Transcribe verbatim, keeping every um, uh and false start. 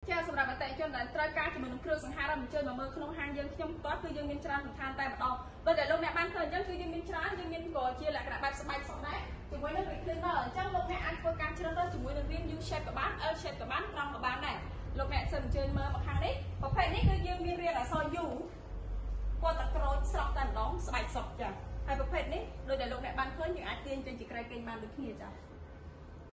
ចាសម្រាប់អតិថិជនដែលត្រូវការជំនួយនឹងគ្រឿងសង្ហារឹមអញ្ជើញមកមើលក្នុងហាងយើងខ្ញុំផ្ទាល់គឺយើងមានច្រើនសំខាន់តែម្ដងបើតែលោកអ្នកបានឃើញអញ្ចឹងគឺយើងមានច្រើនយើងមានក៏ជាលក្ខណៈបែបស្បែកសក់ដែរជាមួយនឹង recliner អញ្ចឹងលោកអ្នកអាចធ្វើការជ្រើសរើសជាមួយនឹងរាង U shape ក៏បាន L shape ក៏បានត្រង់ក៏បានដែរលោកអ្នកសិនអញ្ជើញមើលមកខាងនេះប្រភេទនេះគឺយើងមានរាងអក្សរ U ពណ៌ទឹកក្រូចស្រស់តែម្ដងស្បែកសក់ចាហើយប្រភេទនេះដោយដែលលោកអ្នកបានឃើញយើងអាចទាញចេញជាក្រែកេងបានដូចគ្នាចា